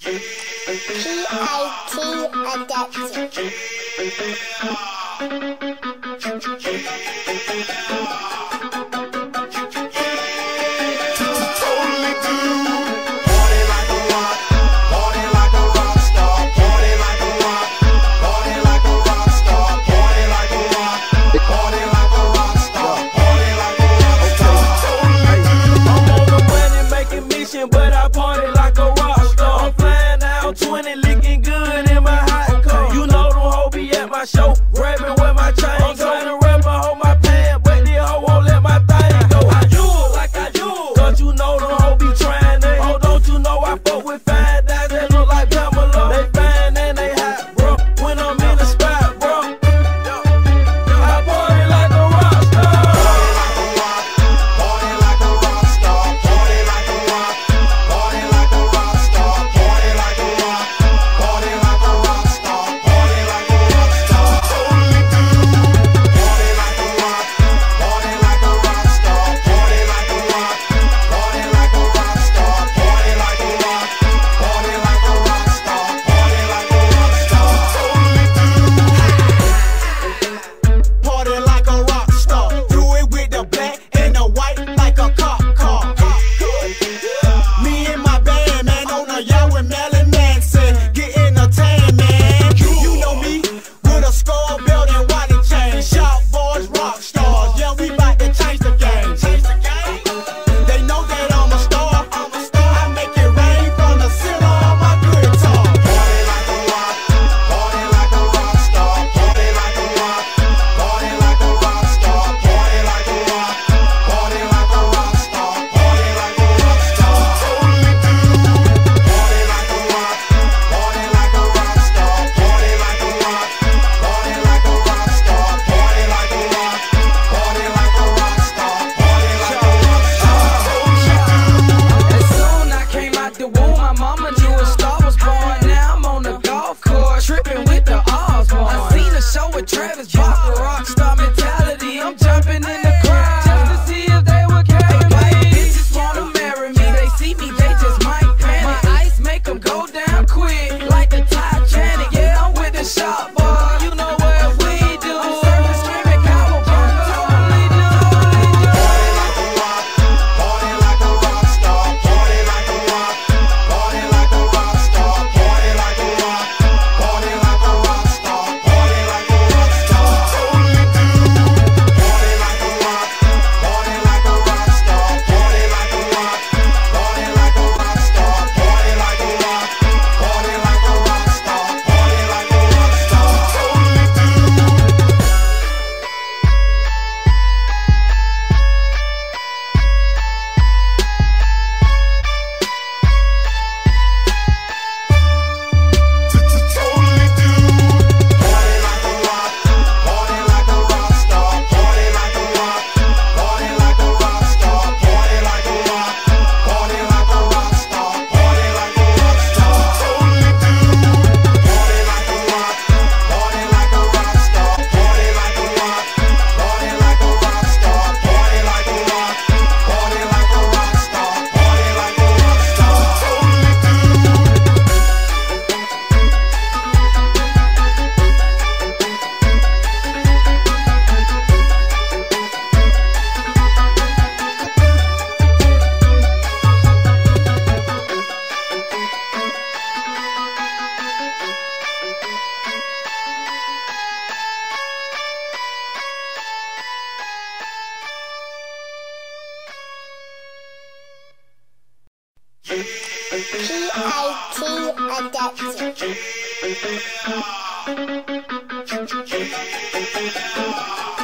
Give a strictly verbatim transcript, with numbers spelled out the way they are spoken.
P I T Adapted. But I party like a rock star. I'm flying out twenty, looking good in my hot car. You know them hoes be at my show, grabbing where my chain go. I'm trying to rub my hoe my pants, but this hoe won't let my thing go. I do it like I do it, cause you know them hoes be trying to. Oh, don't you know I fuck with fine guys that look like Pamela. They fine and they hot, bro, when I'm in the spot, bro. I party like a rock star. Party like a rock star. Party like a rock star. Party like a rock star. Party like a rock star. Party like a rock star. Party like a rock star. Totally do. Party like a rock. Party like a rock star. Party like a rock. Party like a rock star. Party like a rock. Party like a rock star. Party like a rock star. Totally do. Party like a rock star. Do it with the black and the white like a cop car. Me and my band, man, on a yacht with Marilyn Manson, getting a tan, man. You know me with a skull belt and white chain. Shop boys, rock stars. Yeah, we bout to change the game. They know that I'm a star. I make it rain from the center of my guitar. Party like a rock. Party like a rock star. Party like a rock. Party like a rock star. Party like a rock. Party like a rock star. Party like a rock star. Totally do. Party like a rock. Party like a rock star. Party like a rock. Party like a rock star. Party like a rock. Party like a rock star. Party like a rock star. As soon I came out the womb, my mama knew a star was born. Now I'm on the golf course, tripping with the Osborne. I seen a show with Travis Barker, rock star mentality. I'm jumping in the crowd just to see if they would carry me. Bitches wanna marry me, they see me, they just might panic. My ice make them go down quick, like the Titanic. Yeah, I'm with the shop boy, you know what we do. I'm serving streaming cowabunga, totally do. Party like a rock. Party like a rock star. Party like a rock. Party like a rock star. Party like a rock. Party like a rock star. Party like a rock star. Totally do. Party like a rock. Party like a rock star. Party like a rock. Party like a rock star. Party like a rock. Party like a rock star. Party like a rock star. Totally do. Totally do. Party like a rock. Party like a rock star. Party like a rock. Party like a rock star. Party like a rock. Party like a rock star. Party like a rock star. Totally do. Party like a rock. Party like a rock star. Party like a rock. Party like a rock star. Party like a rock. Party like a rock star. Party like a rock star. Totally do. P I T Adapted.